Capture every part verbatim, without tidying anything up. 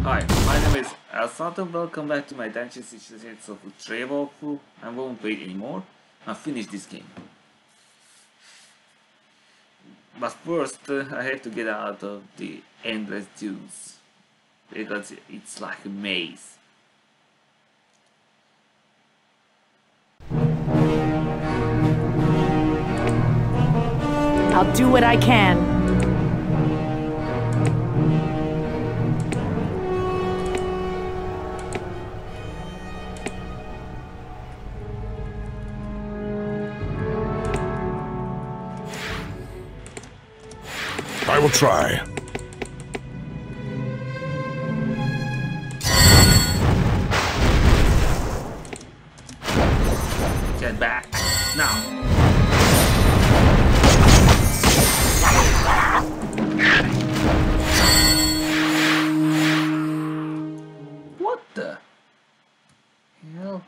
Hi, my name is Alsato. Welcome back to my Dungeon Cities of Trey walkthrough. I won't wait anymore. I'll finish this game. But first, uh, I have to get out of the Endless Dunes because it's like a maze. I'll do what I can. I will try. Get back now. What the hell?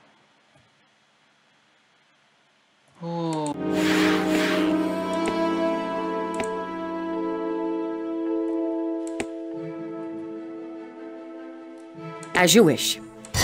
Oh. As you wish.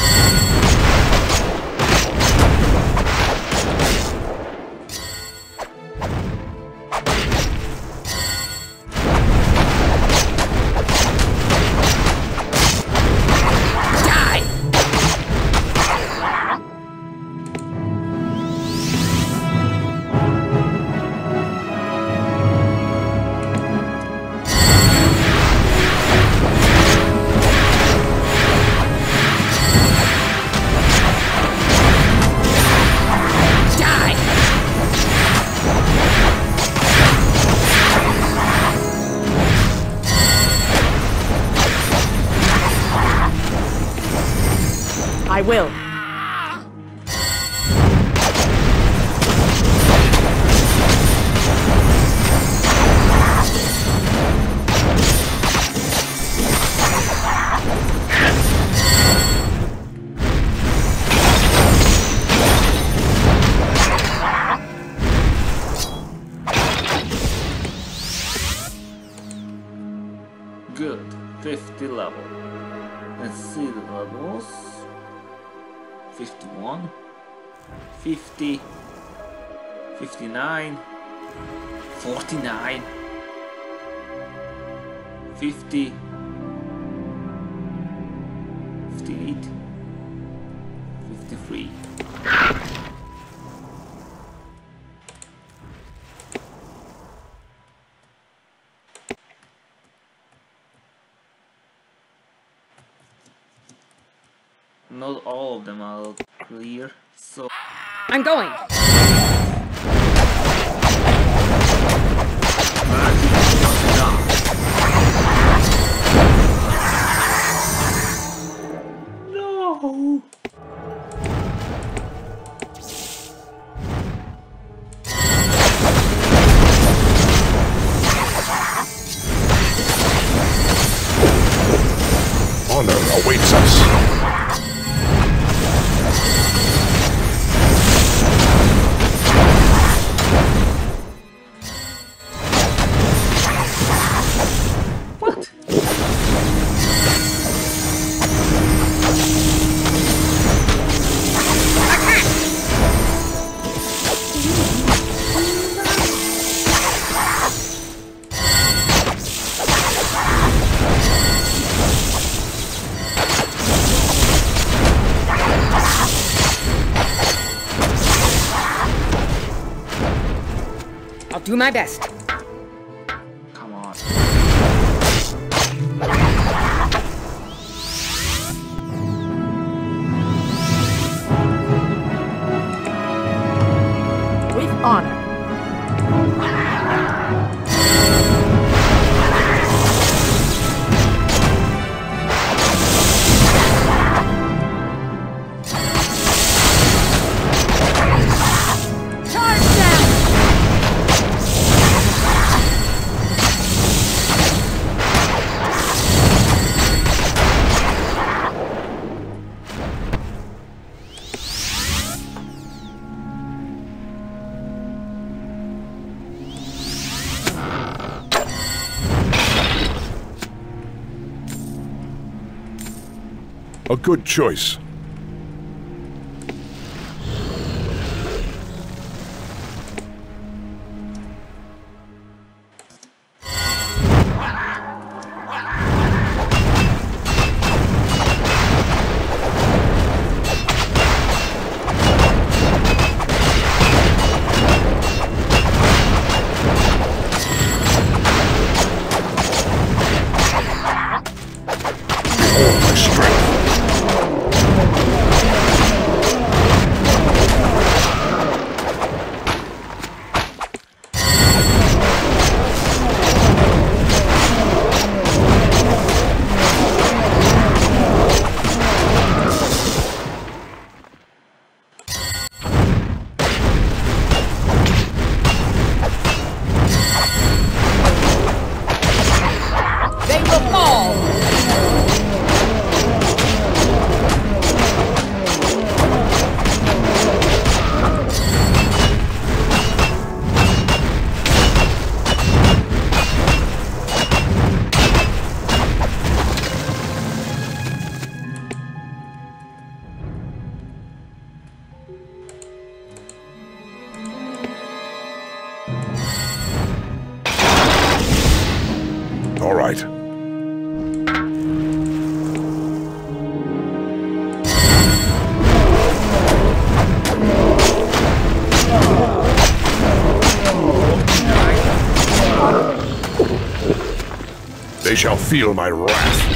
I will. Good, fifty level. Let's see the levels. fifty-one, fifty, fifty-nine, forty-nine, fifty, fifty-eight, fifty-three. Not all of them are clear, so I'm going. No. Honor awaits us. I'll do my best. Come on. With honor. Charge them! A good choice. All right. They shall feel my wrath.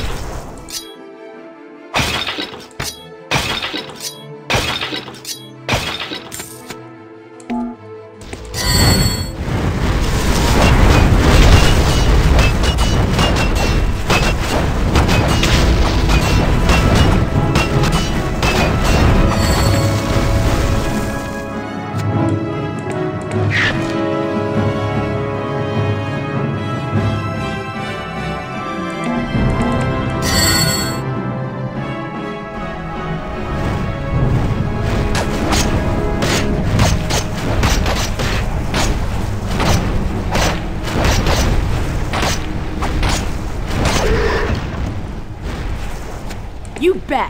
You bet.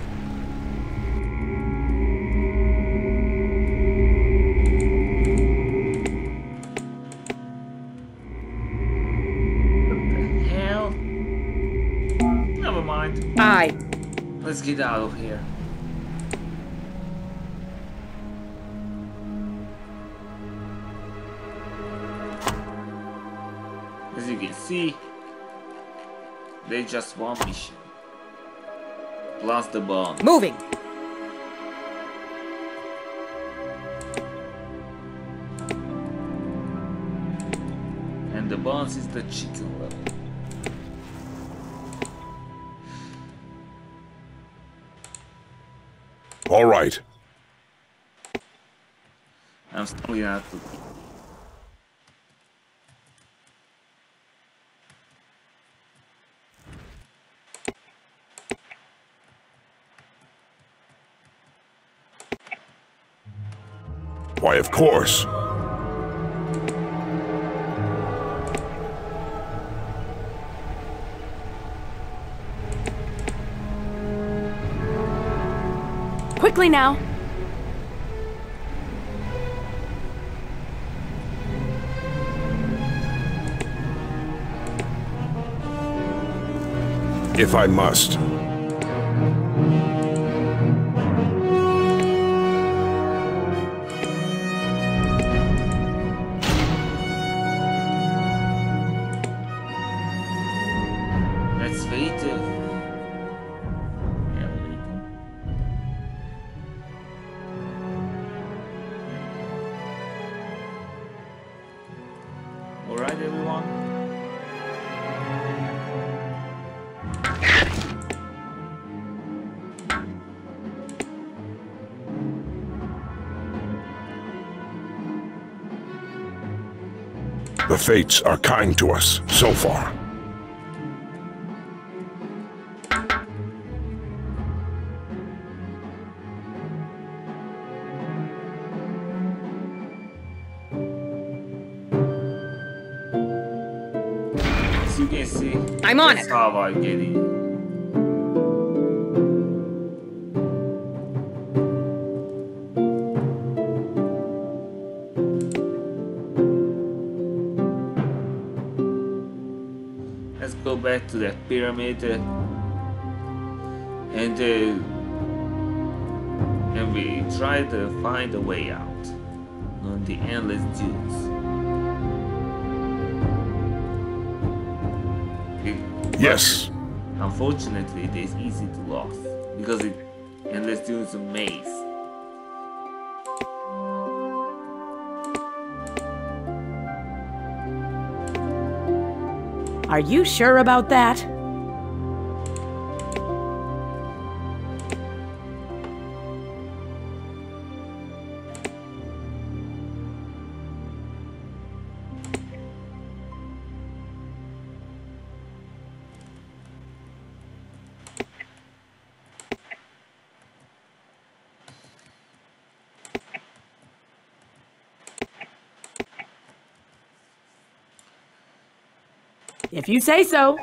What the hell? Never mind. I. Let's get out of here. As you can see, they just one mission. Plus the bomb. Moving. And the boss is the chicken level. All right. I'm still gonna have to. Why, of course. Quickly now. If I must. Let's wait. Uh, yeah, wait. All right, everyone. The fates are kind to us so far. As you can see, I'm on that's it. how I get it. let's go back to the pyramid uh, and uh, and we try to find a way out on the endless dunes. It- Yes. Unfortunately, it is easy to lose because it endless dunes a maze. Are you sure about that? If you say so.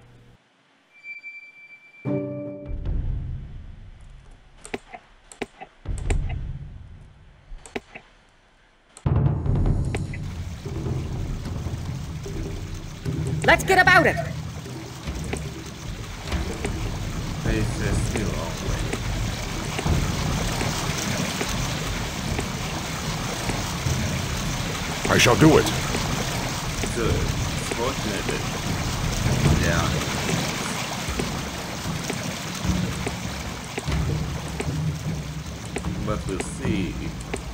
Let's get about it. It's uh, still a long way. I shall do it. So it's fortunate that yeah. But we'll see if,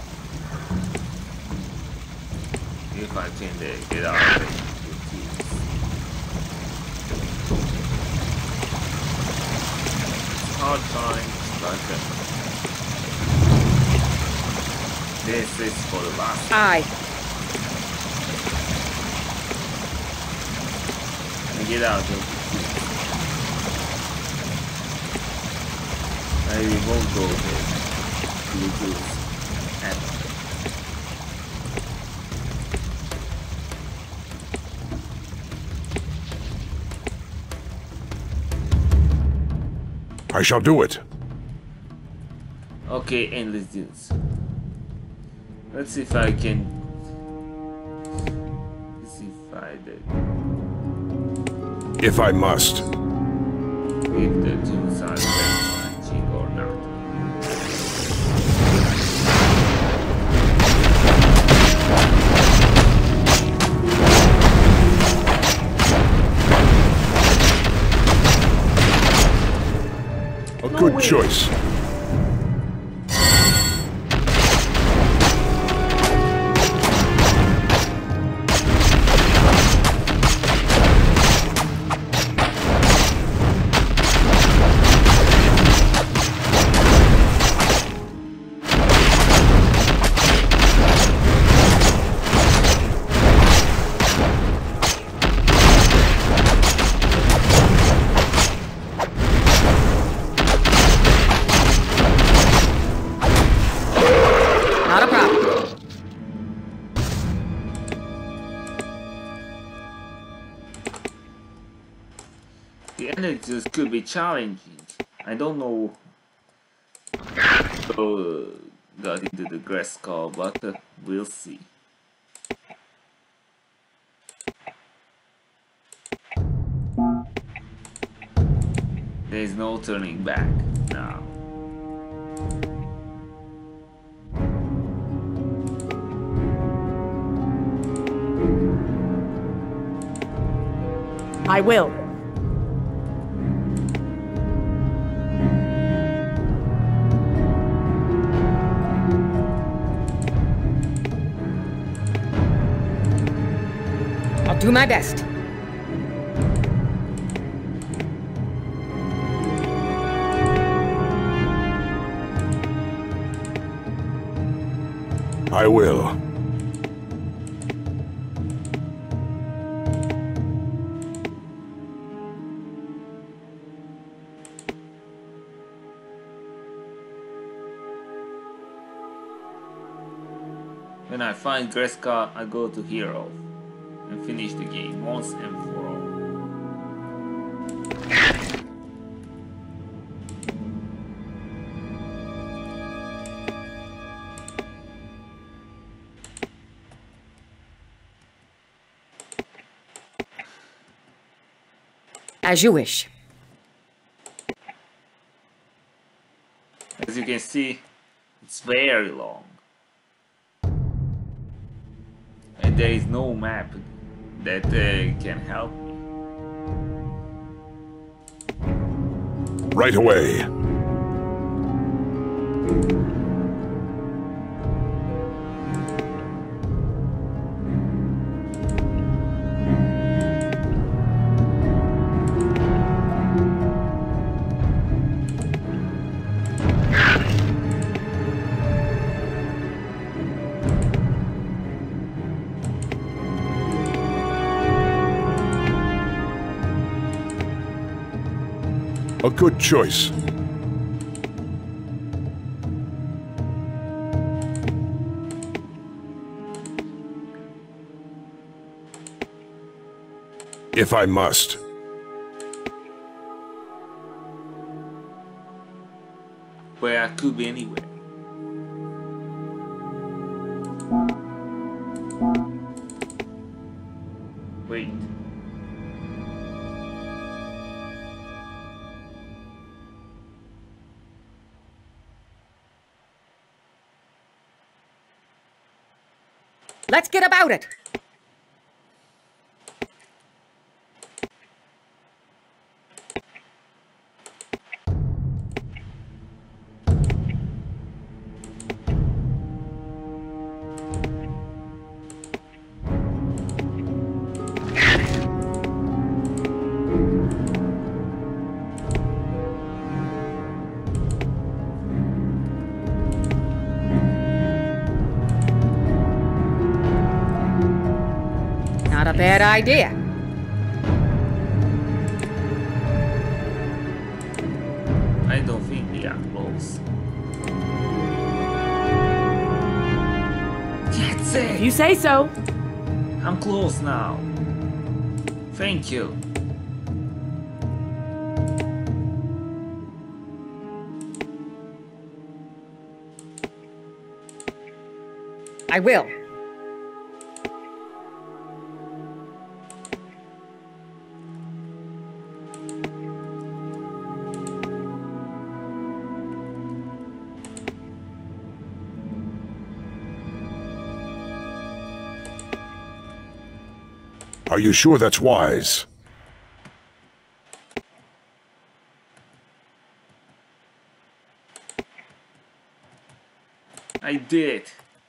if I can uh, get out of it with these. It's hard times, but uh, this is for the last. Aye. Get out of the I won't go there to the goods ever. I shall do it. Okay, endless dunes. Let's see if I can. Let's see if I did. If I must. If the dunes are changing or not. A good choice. Not a problem. The energies could be challenging. I don't know. So, uh, got into the grass call, but uh, we'll see. There is no turning back now. I will. I'll do my best. I will. When I find Greska, I go to Hero and finish the game once and for all. As you wish. As you can see, it's very long. And there is no map that uh, can help me. Right away. A good choice. If I must. Where I could be anywhere. Wait. Let's get about it. Not a bad idea. I don't think they are close. That's If it! you say so. I'm close now. Thank you. I will. Are you sure that's wise? I did.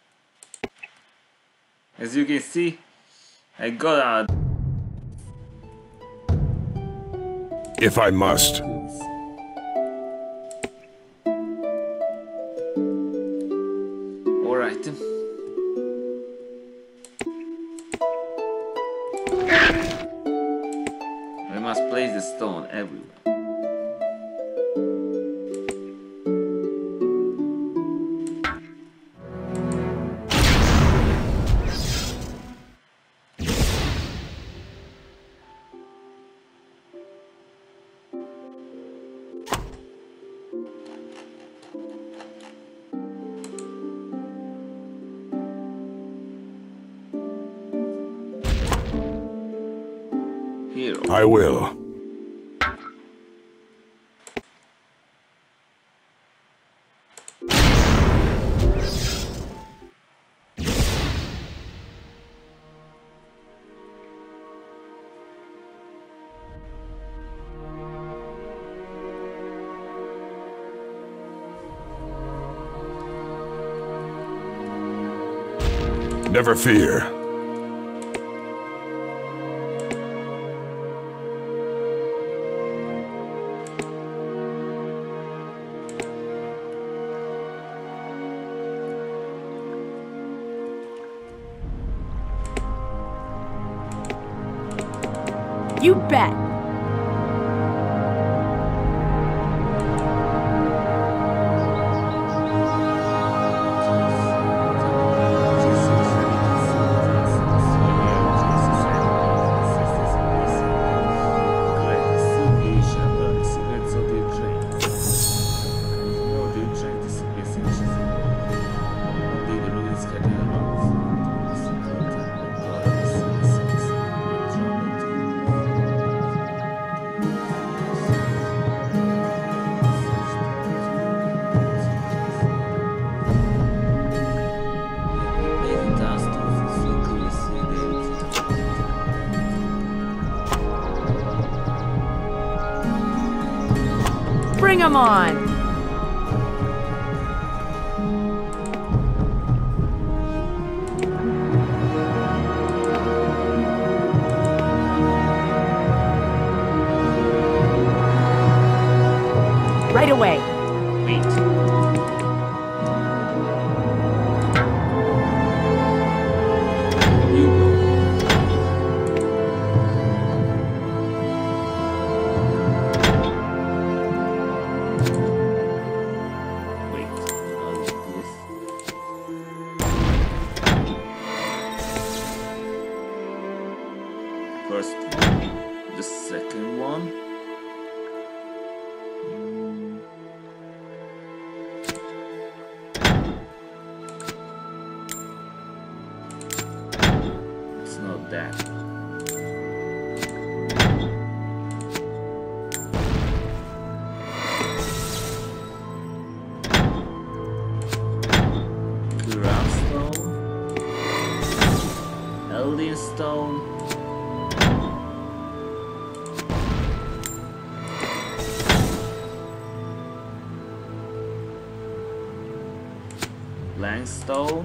As you can see, I got out. If I must. Alright. We must place the stone everywhere. Here. I will. Never fear. You bet. Bring 'em on! Right away. Wait. You go. Wait. I'll do this. First one. The second one. It's not that. Groundstone, Elden Stone, Langstone,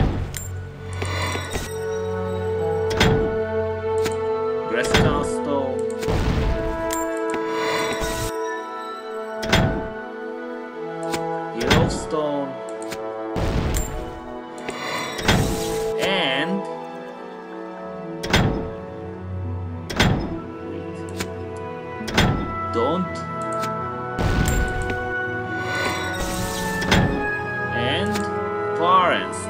Grasscan Stone, Yellowstone, and wait, don't and Foreign Stone.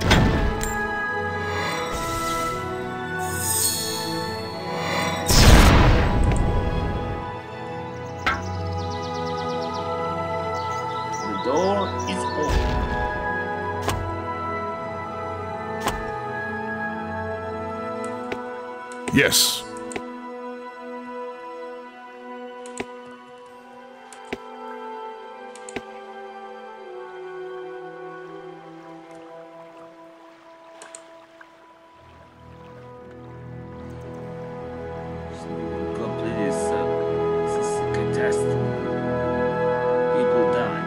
The door is open. Yes. So complete this. Uh, this is a catastrophe. People die.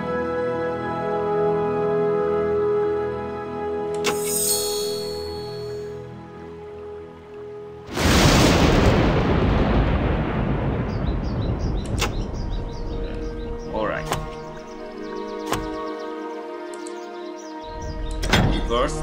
All right. First.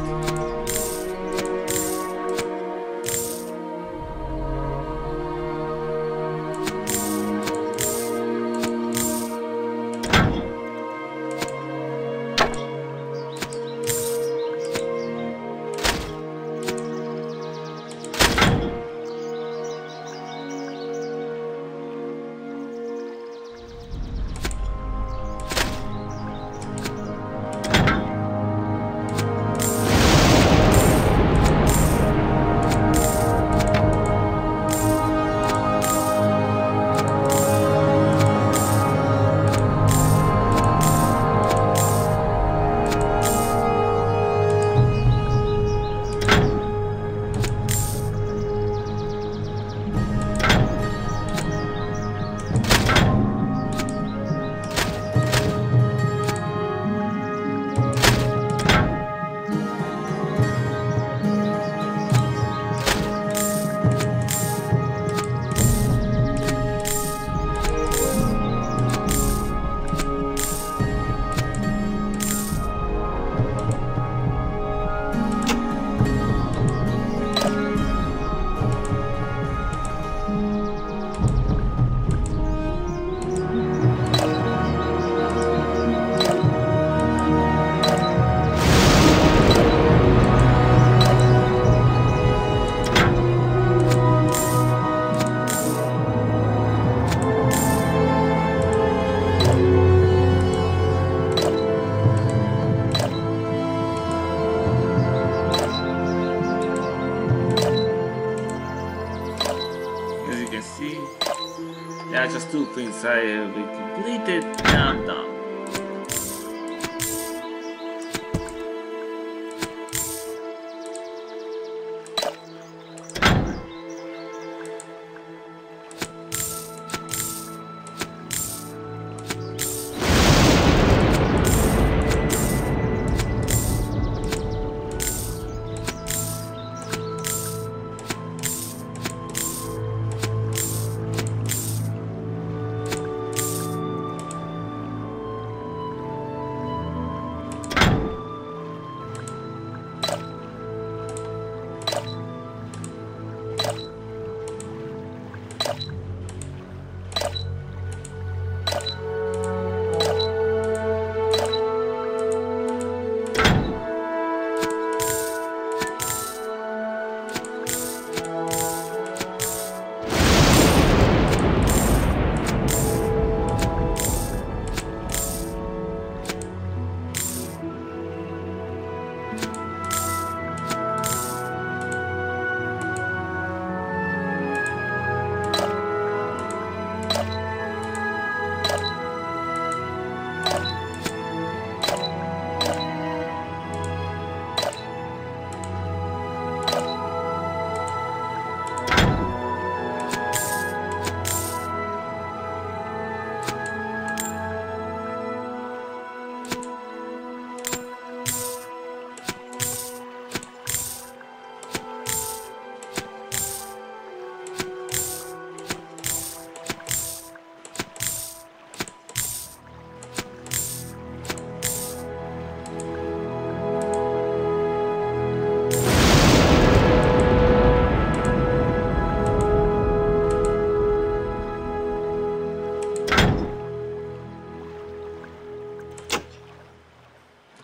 Yeah, just two things I have completed. Now I'm done.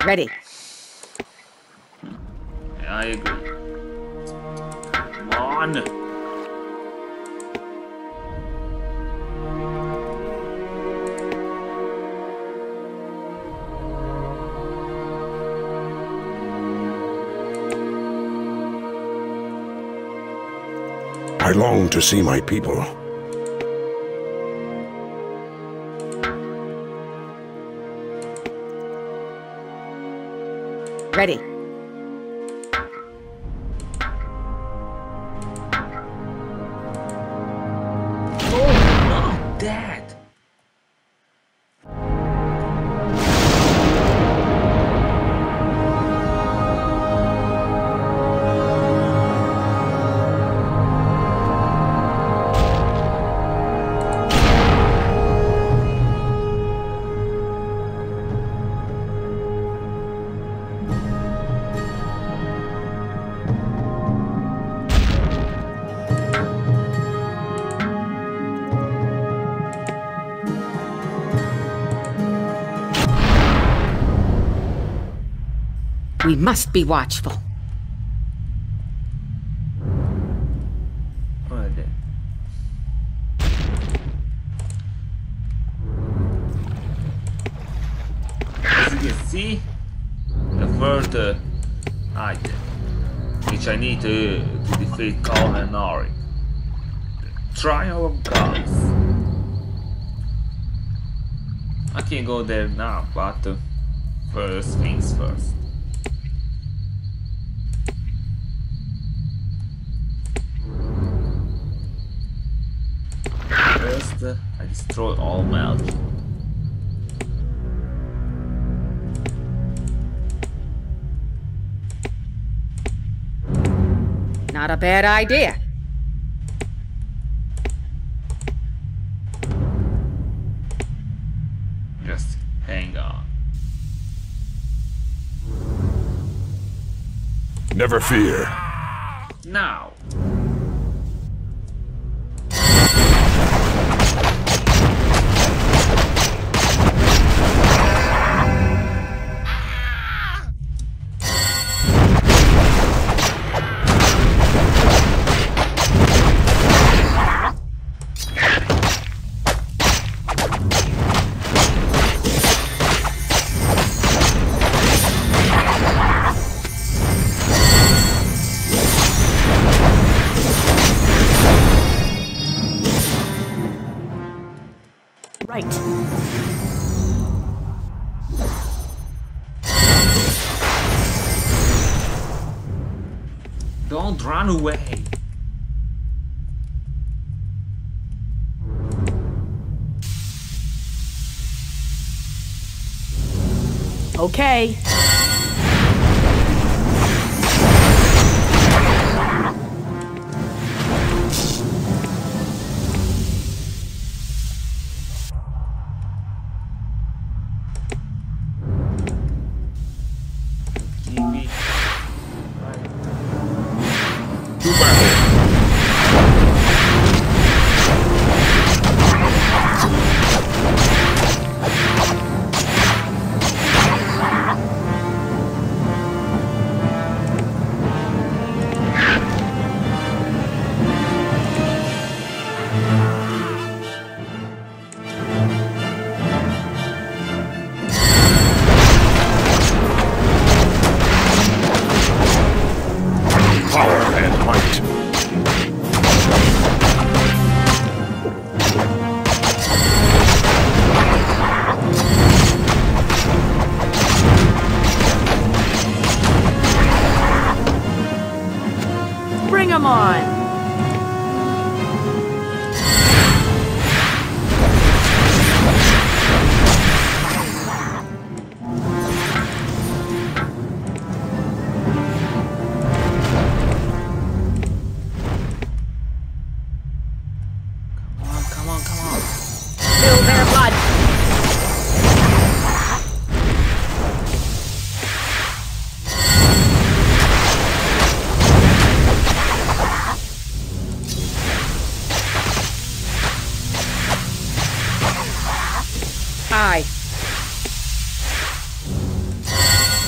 Ready. I agree. Come on. I long to see my people. Ready. Oh, not that. We must be watchful. Alright then. As you can see, the first uh, item which I need to, to defeat Khan and Nari. The Trial of Gods. I can go there now, but uh, first things first. First, uh, I destroy all Melch. Not a bad idea. Just hang on. Never fear. Now. Right. Don't run away. Okay. Give me. To battle. Power and might. Bring 'em on. Come on, come on, come on. Spill their blood. Aye.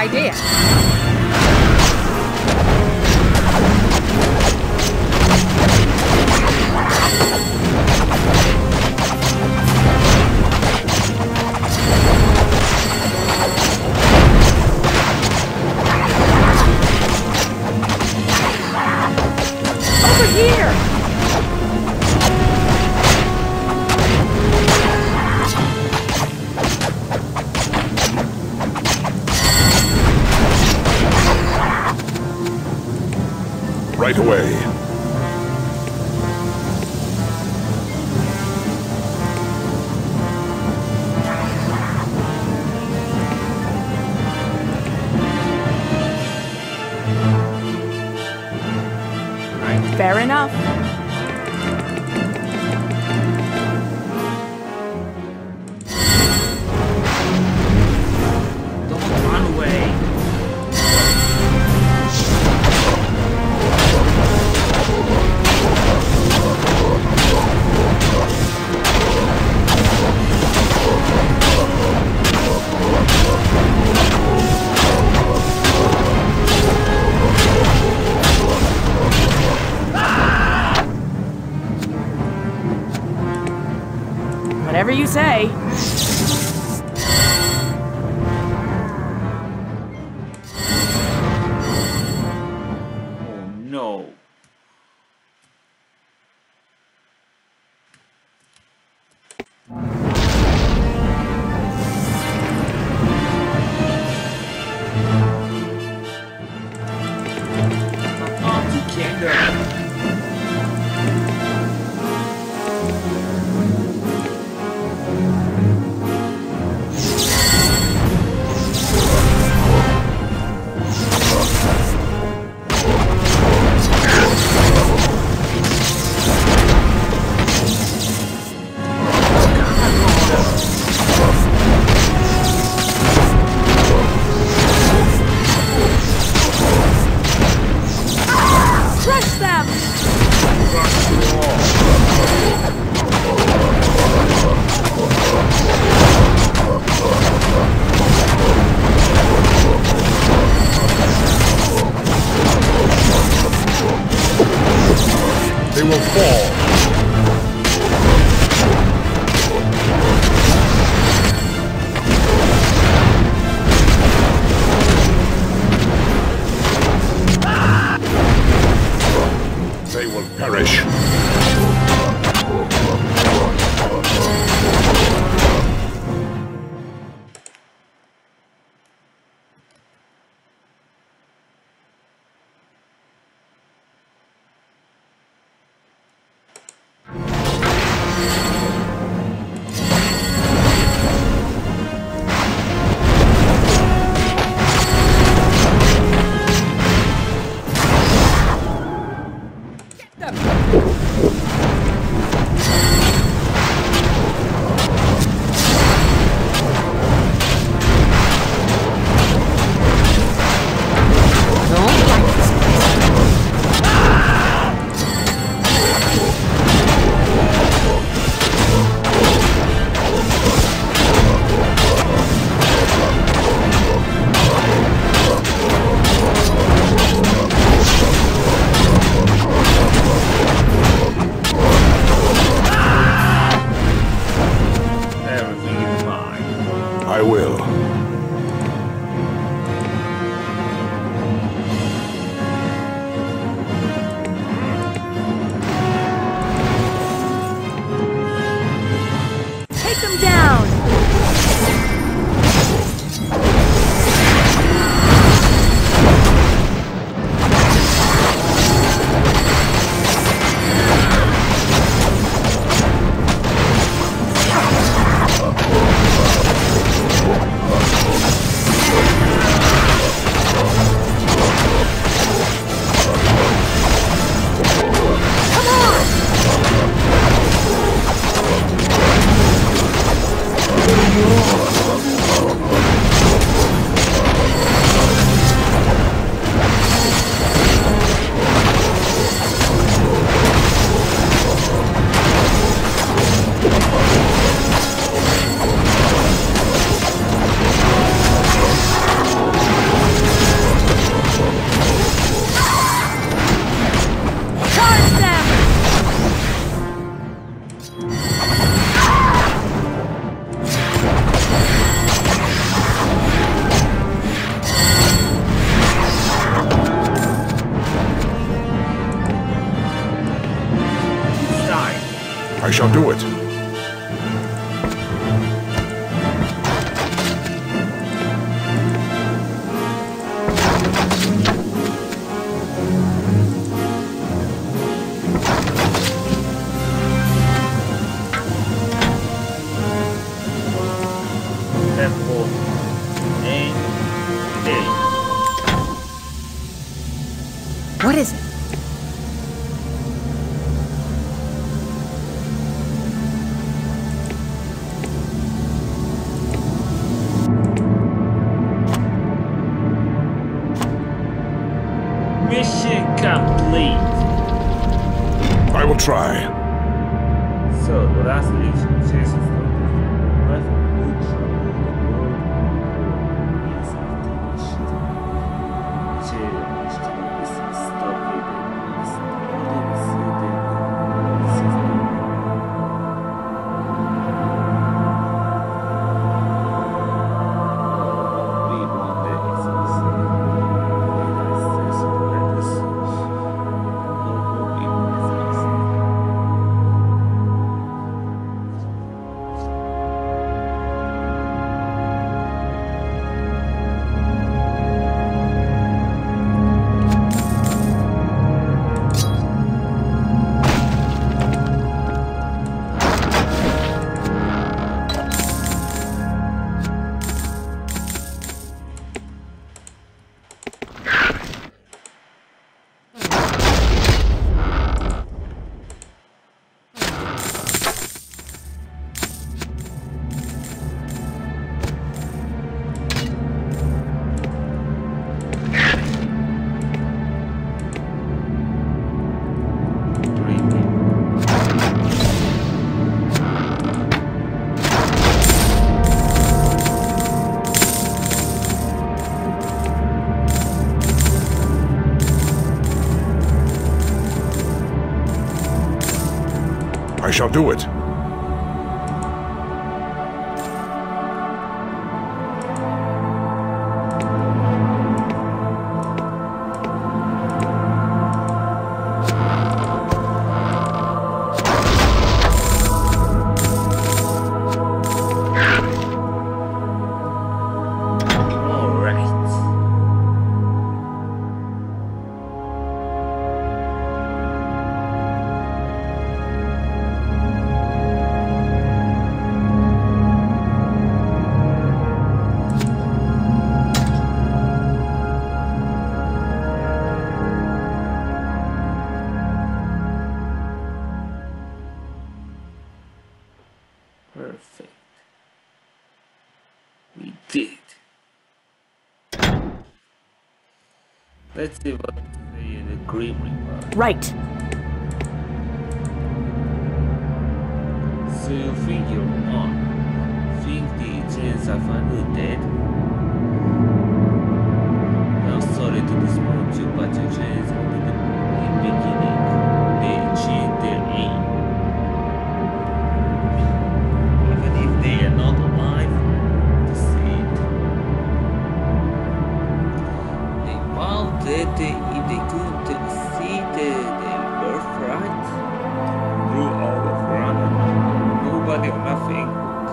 idea. Over here! Right away. Fair enough. Don't run away. Whatever you say. Oh no. Together. Crush them! They will fall. They will perish. I shall do it. What is it? Mission complete. I will try. So the last mission chases from the left which is finished. Changed is stopped it. I shall do it. Perfect. We did. Let's see what they say in the Grim Reaper. Right. So you think you're on? Think the Chains are finally dead? I'm sorry to disappoint you, but your Chains only the beginning. They achieved their aim. They are not alive to see it. They vowed that they, if they couldn't see the, their birthright through all of Rana, nobody or nothing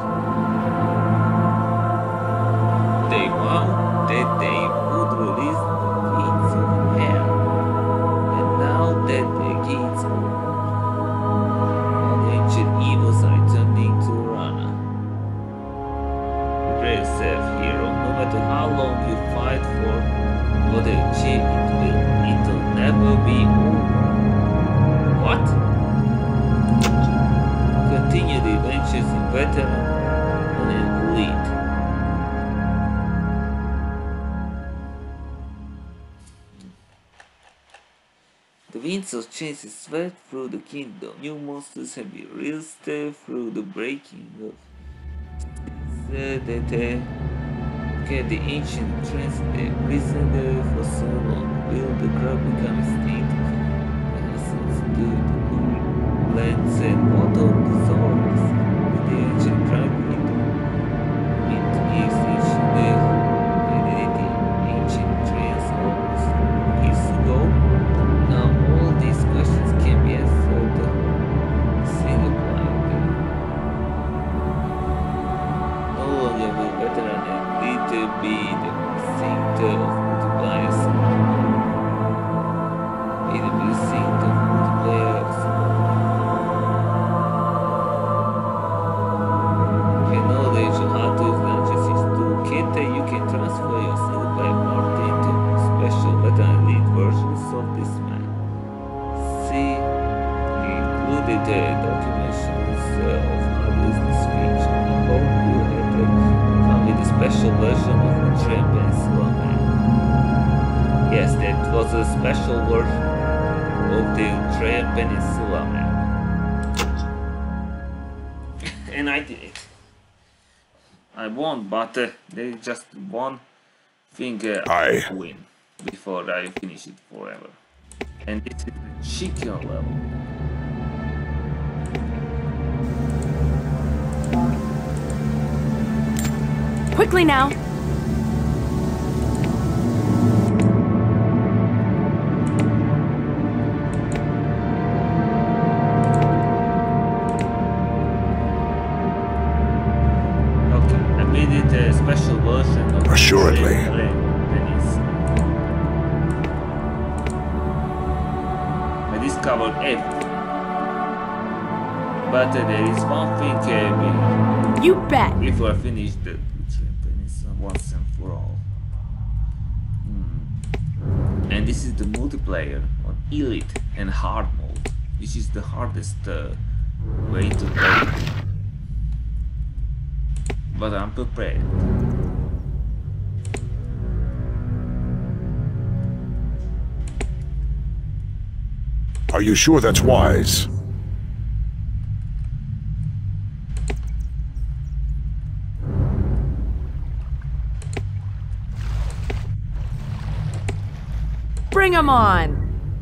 would. They vowed that they would release the gates of hell, and now that the gates open, all ancient evils are returning to Rana. Brave yourself, hero. No matter how long you fight for what they achieve, it will it'll never be over. What? Continue the adventures in veteran on an elite. The winds of change swept through the kingdom. New monsters have been released through the breaking of that they get the ancient trance they imprisoned for so long. Will the crowd become extinct? Innocence to the moon, lands and water of the swords. With the ancient tribe into it is ancient identity, ancient trance almost years ago. Now all these questions can be answered single player. included uh, documentations uh, of Naruto's speech. I hope you had uh, come with a special version of the Train Peninsula map. Yes, that was a special version of the Train Peninsula map. And I did it. I won, but uh, there is just one thing uh, I to win before I finish it forever. And this is the chicken level. Quickly now. Okay, I made it a special version of Assuredly. the Peninsula. I discovered everything. But uh, there is one thing uh, You bet. before I finish the Train Peninsula once and for all. Hmm. And this is the multiplayer on Elite and Hard mode, which is the hardest uh, way to play. But I'm prepared. Are you sure that's wise? Bring 'em on.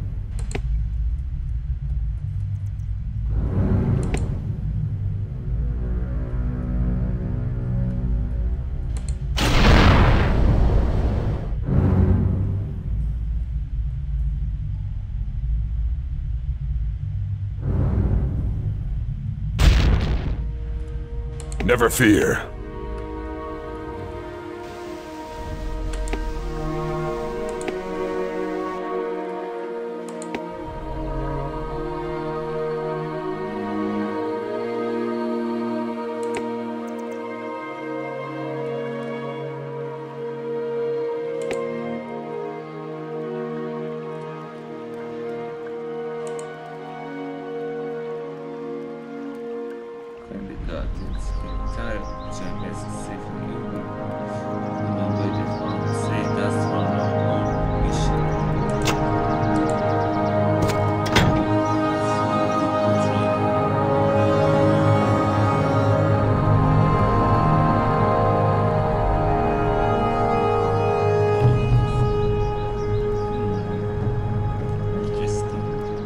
Never fear. When the guardians entire chamber is safe from you. Remember that one saved us from our own mission. Hmm. Interesting.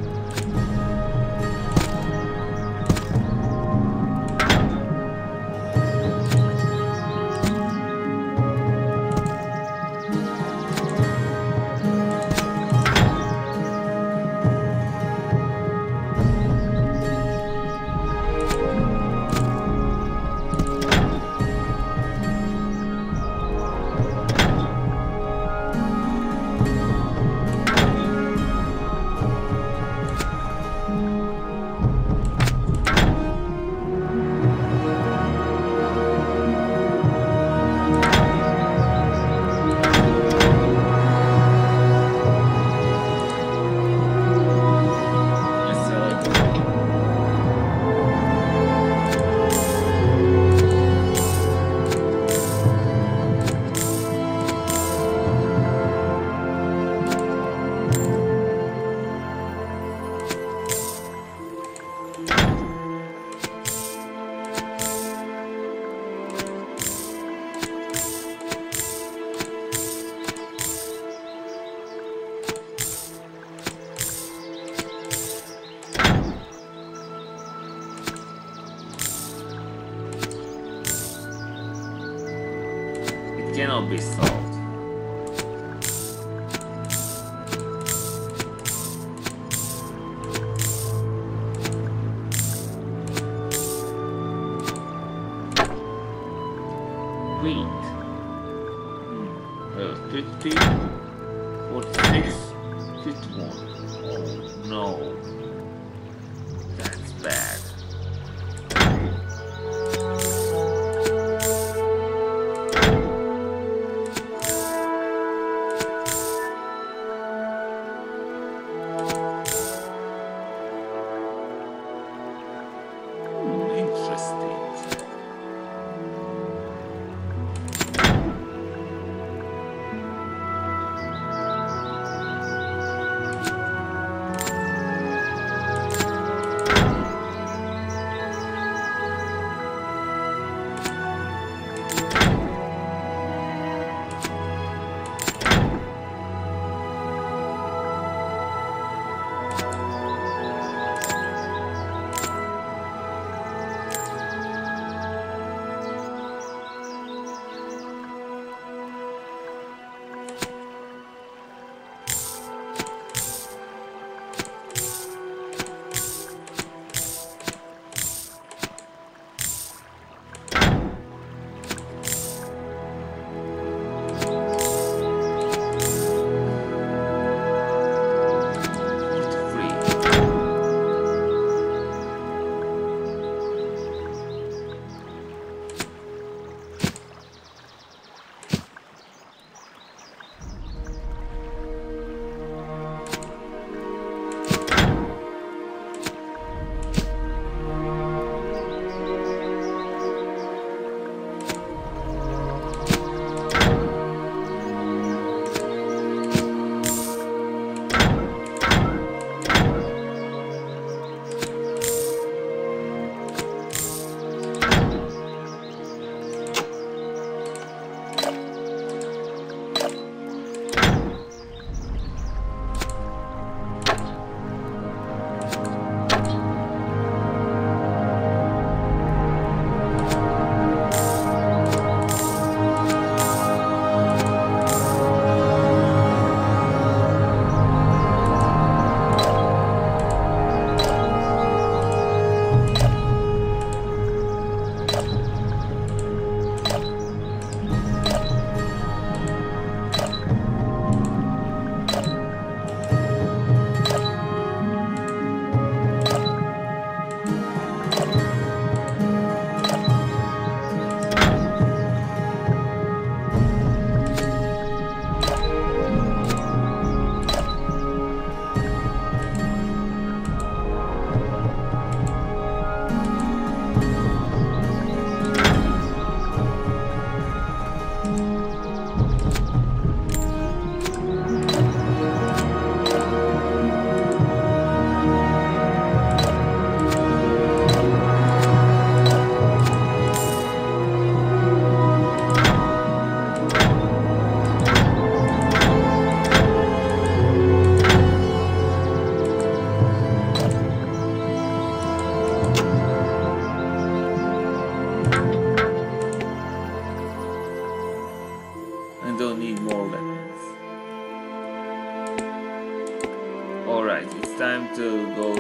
Yes, I like it. It cannot be solved. Wait. Hmm. Uh, fifty, forty-six, fifty-one. Oh no. That's bad.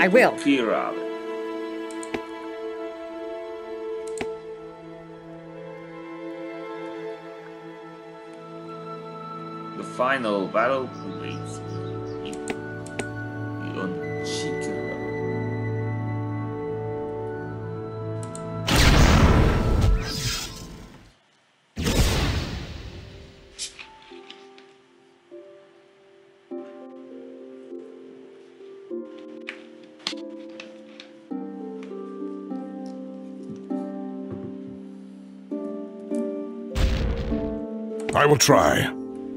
I will. Clear of it. The final battle awaits on Chicken level. I will try.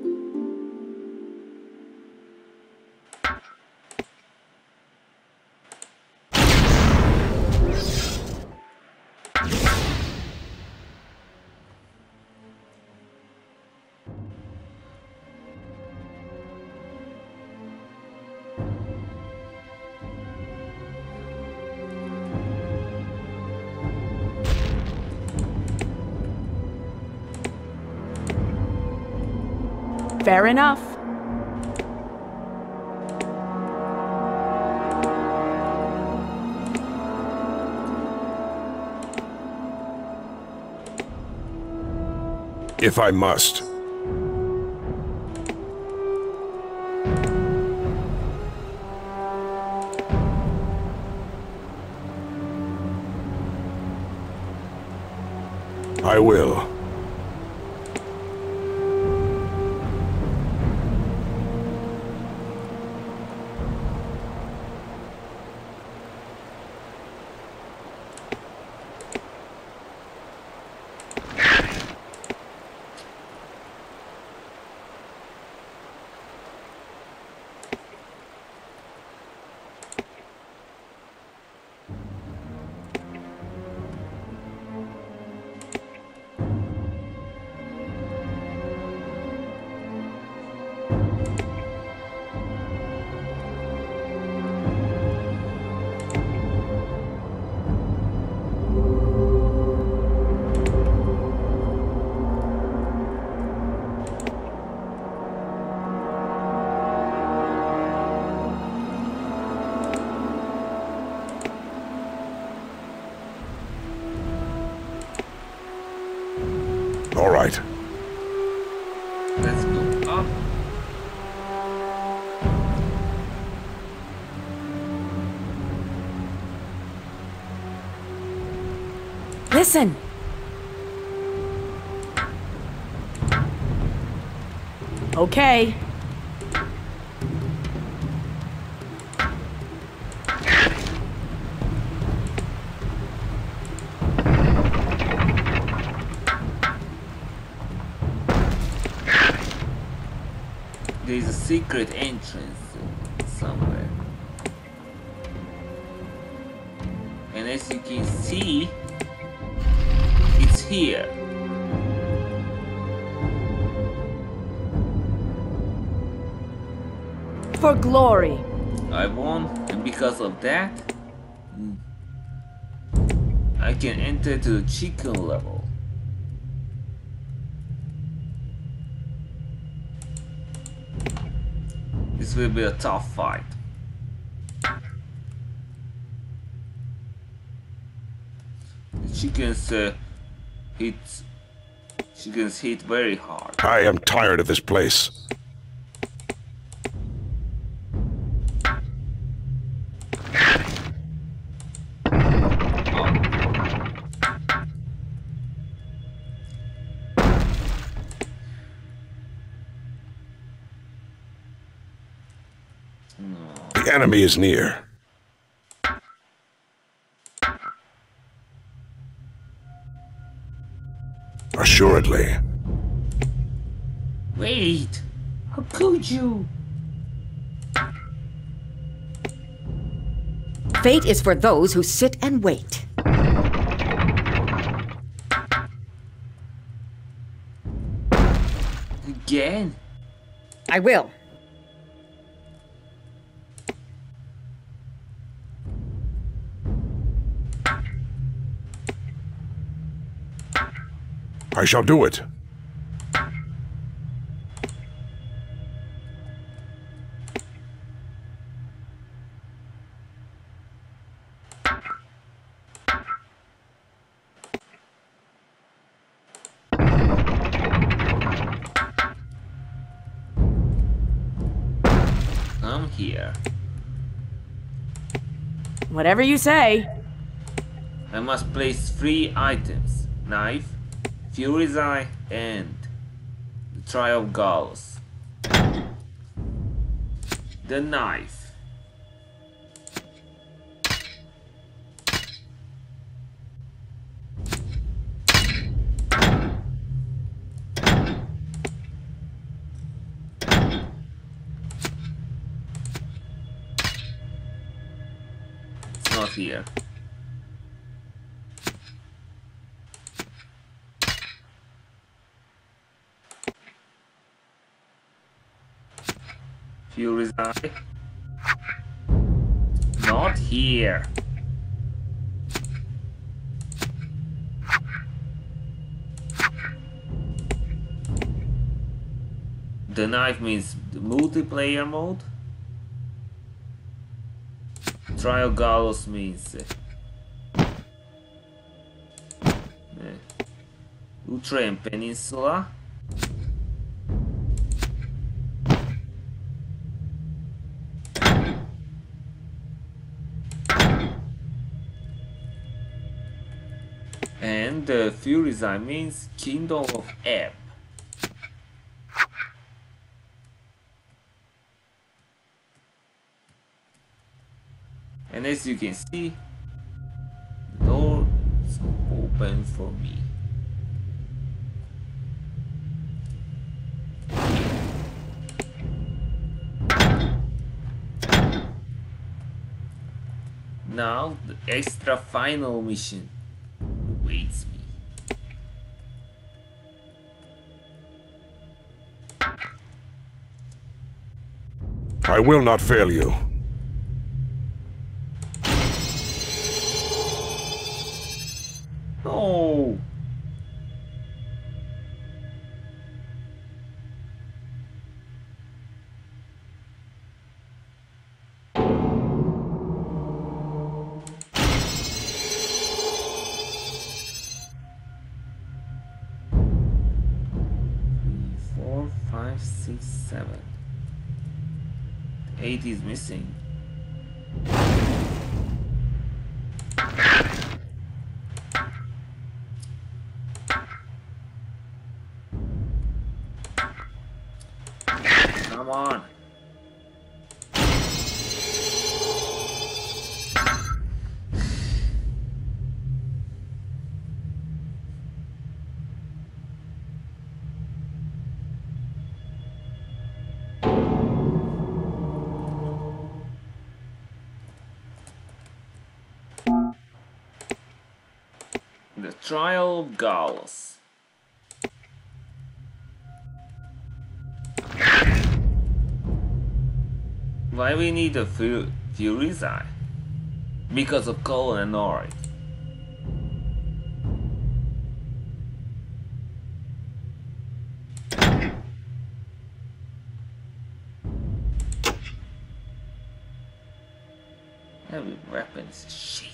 Fair enough. If I must. I will. All right. Let's go up. Listen. Okay. There's a secret entrance somewhere. And as you can see, it's here. For glory. I won, and because of that, I can enter to the chicken level. This will be a tough fight. The chickens uh, hit. Chickens hit very hard. I am tired of this place. The enemy is near. Assuredly. Wait! How could you? Fate is for those who sit and wait. Again? I will. I shall do it. Whatever you say. I must place three items. Knife, Fury's Eye, and the Trial of Gallus. The knife. It's not here. Fury's Eye. Not here. The knife means the multiplayer mode. Trial Gallus means uh, uh, Utrem Peninsula. And the uh, Fury's Eye means Kingdom of Ebb. And as you can see, the door is open for me. Now the extra final mission awaits me. I will not fail you. No. Four, five, six, seven. Eight is missing. Come on. The Trial of Gallus. Why we need a Fu Fury's Eye? Because of Colin and Norrie. Heavy weapons, shit.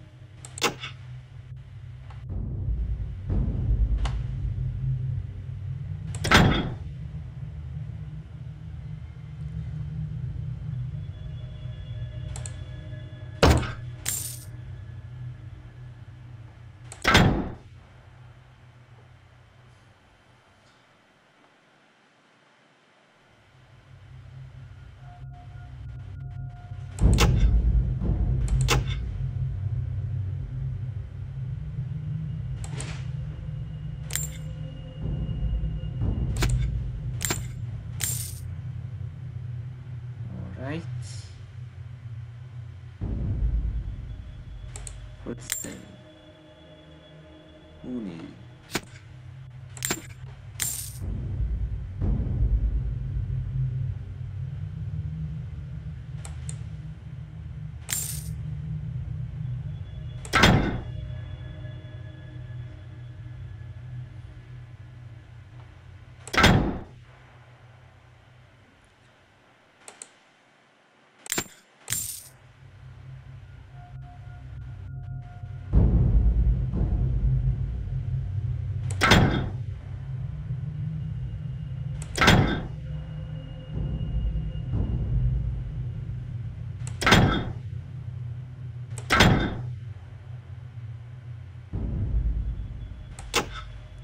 Right. First thing. Who needs?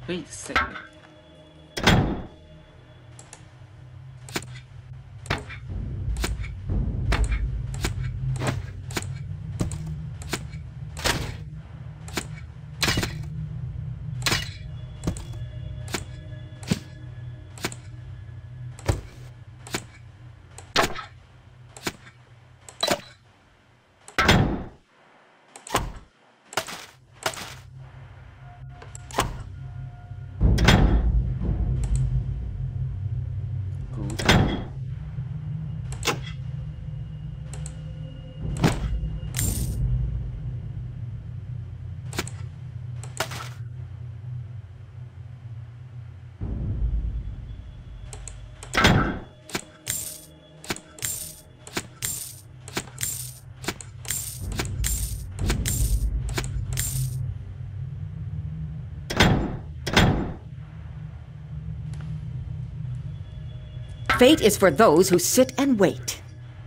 Wait a second. Fate is for those who sit and wait.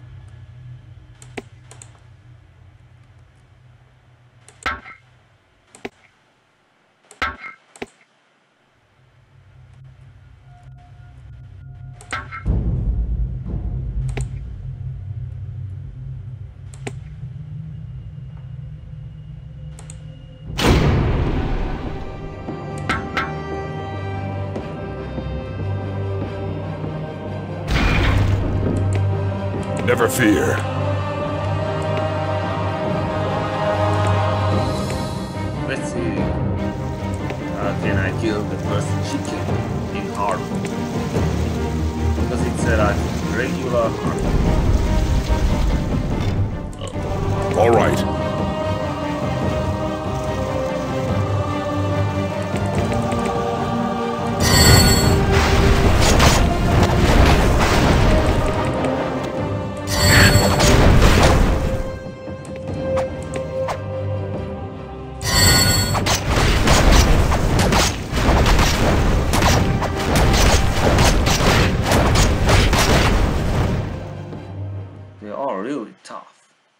Never fear. Let's see. Uh, can I kill the first chicken in hard mode? Because it's a like, regular hard mode. All right. They are really tough.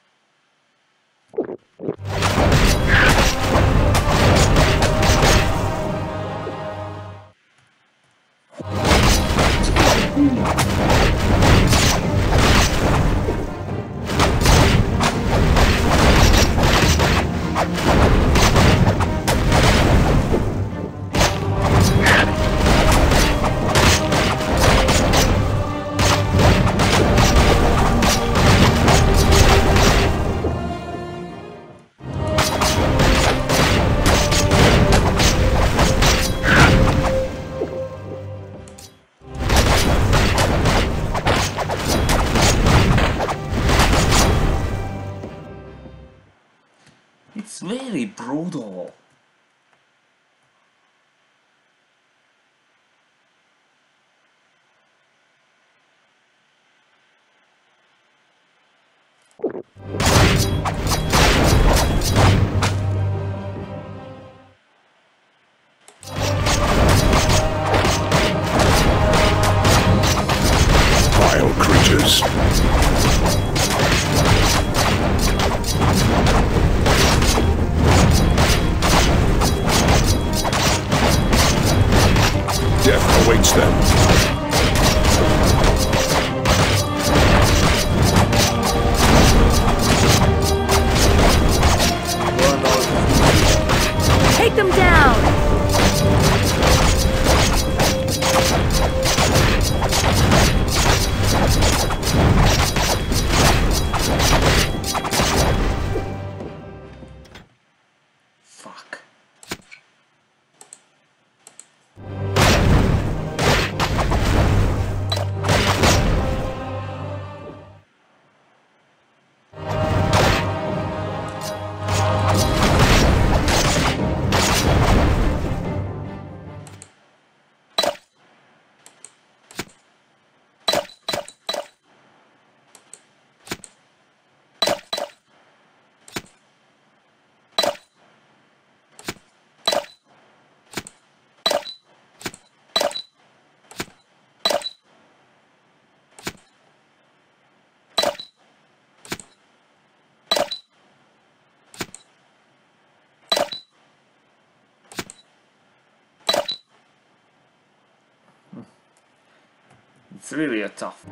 It's very brutal. Vile creatures. Death awaits them. Take them down! Fuck. It's really a tough.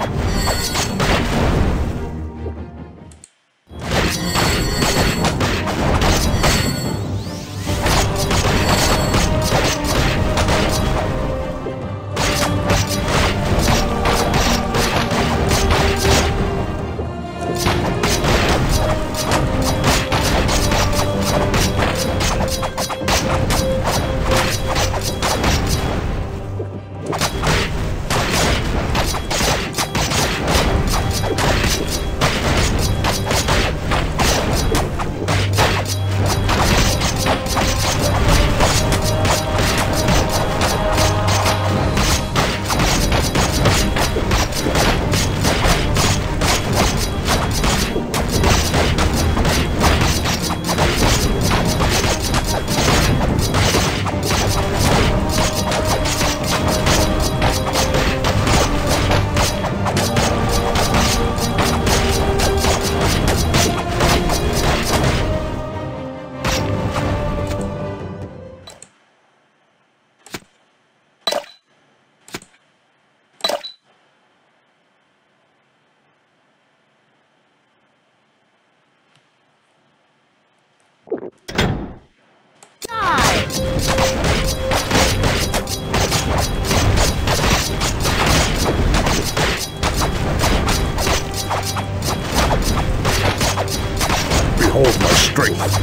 Behold my strength.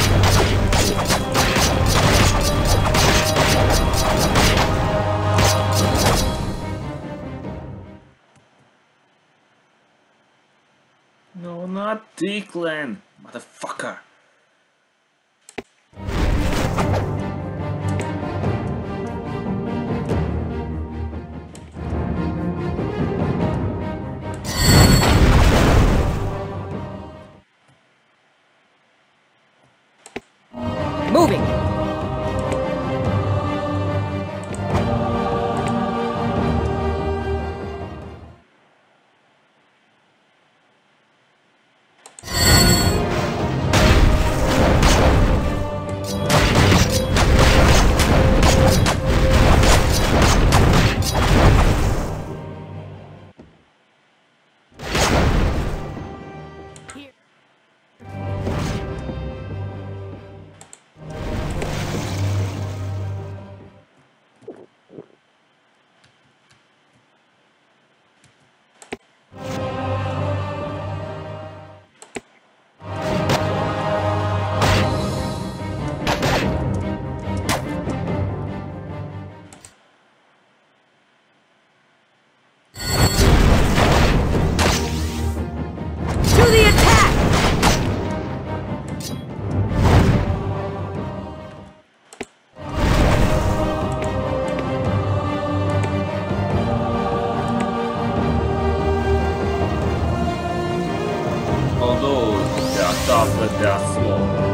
No, not Declan, motherfucker. Moving. Although they are tough, but they are slow.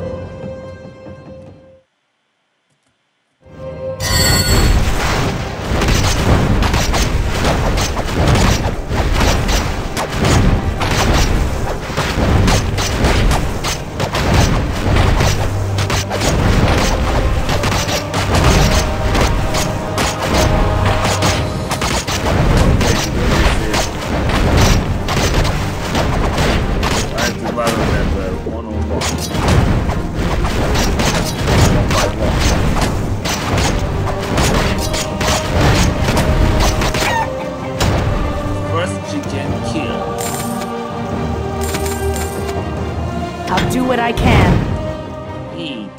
I'll do what I can. Eat.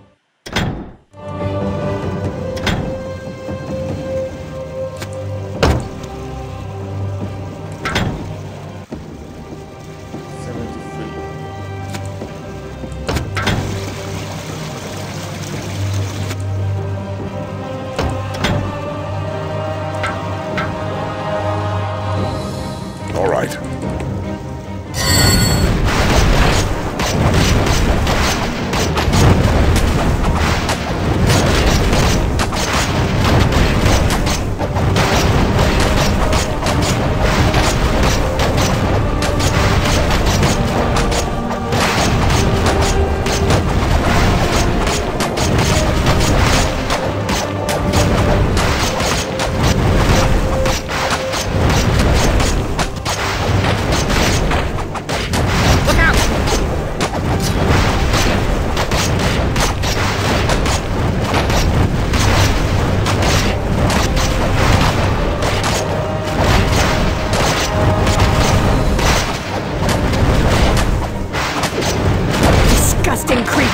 All right.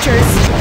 archers.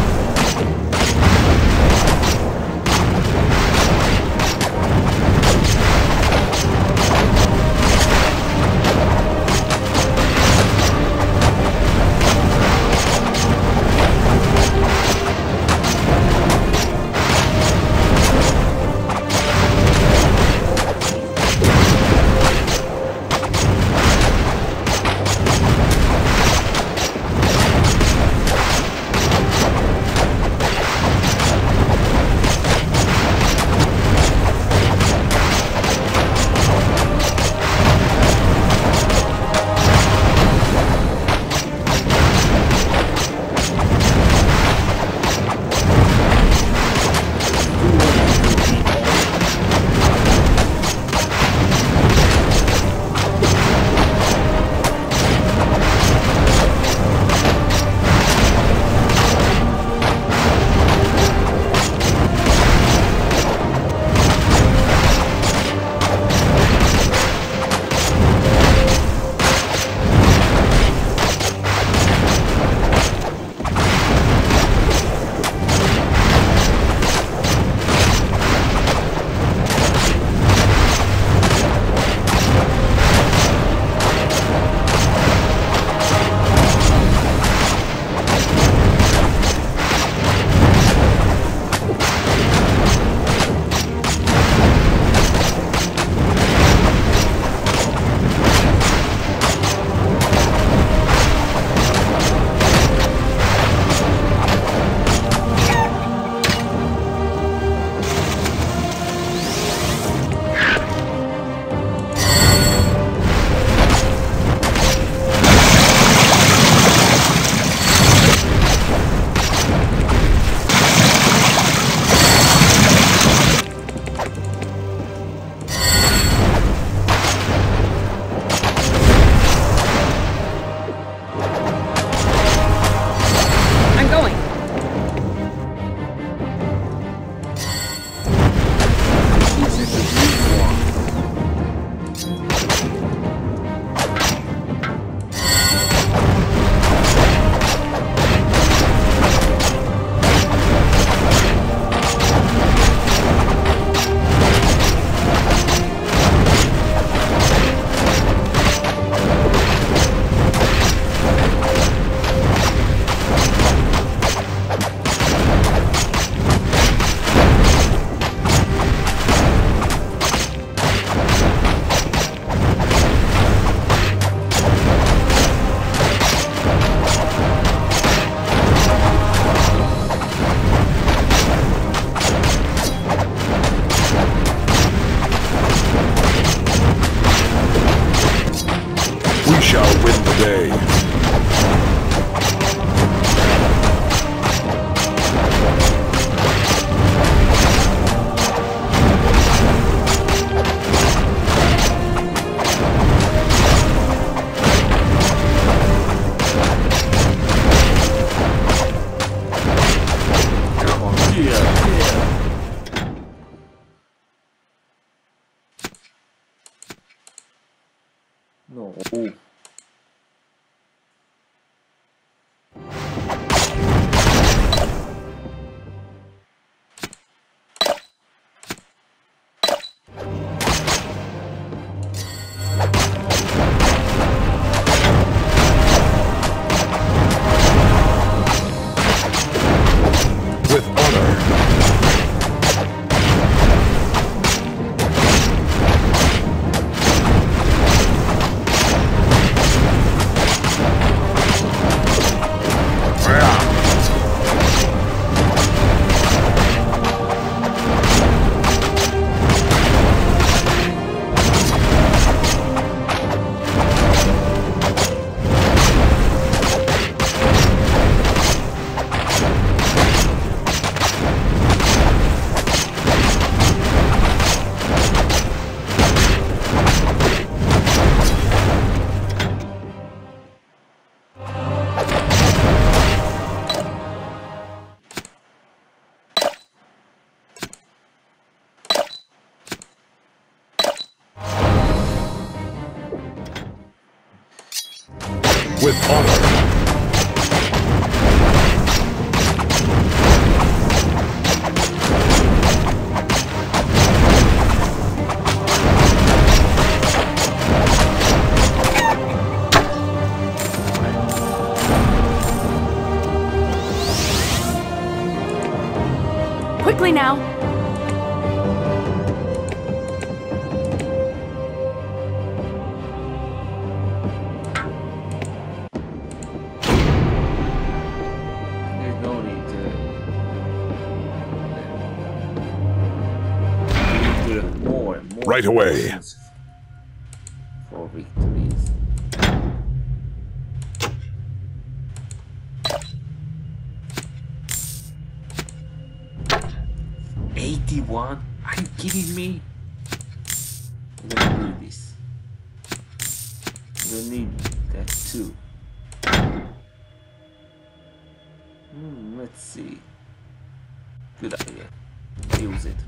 No. With honor. Quickly now. There's no need to, to more and more Right away. potions for victories. eighty-one? Are you kidding me? I don't need this. I don't need that too. Hmm, let's see. Good idea. Use it.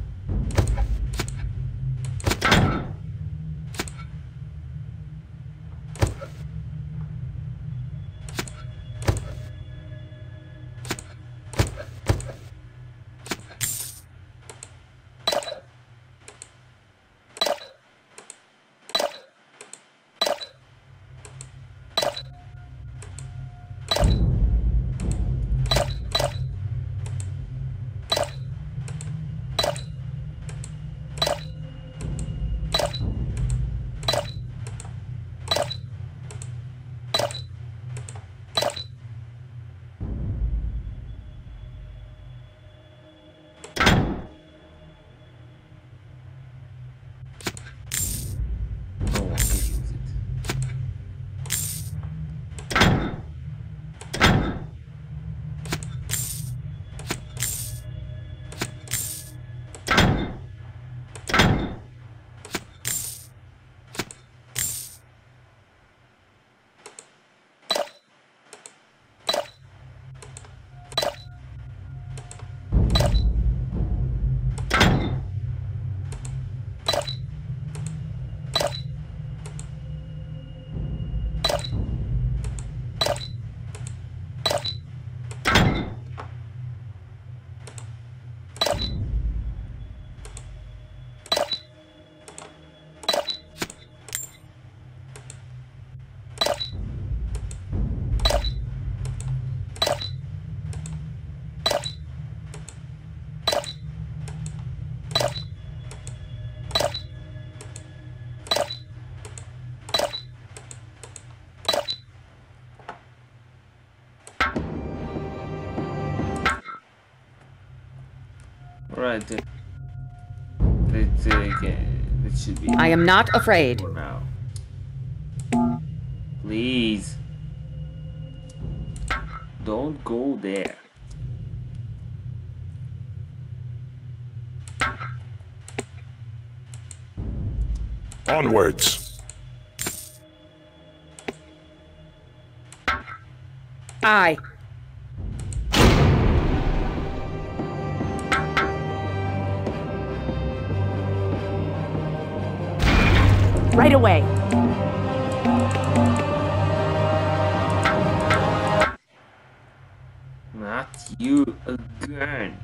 Alright, then. Let's uh, get, that should be I am not afraid. for now. Please. Don't go there. Onwards. I. Right away. Not you again.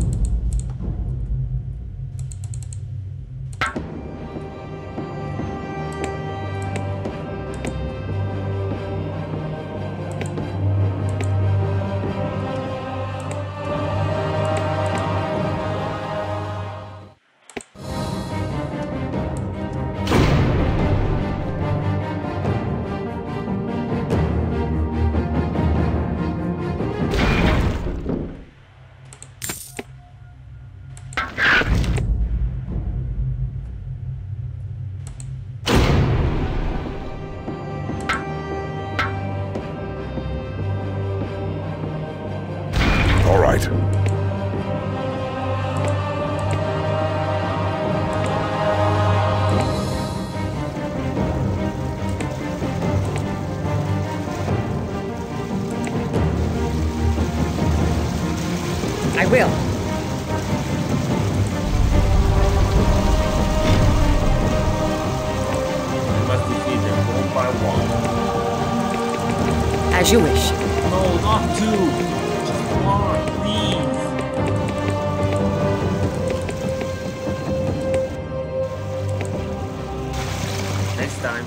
All right. I will. I must defeat them one by one. As you wish. No, not two. Just one, please. Next time.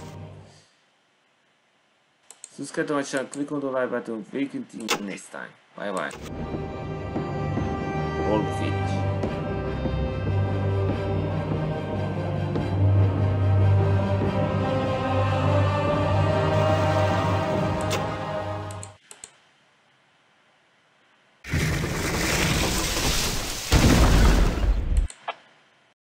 Subscribe to my channel, click on the like button, we continue next time. Bye bye. all finish.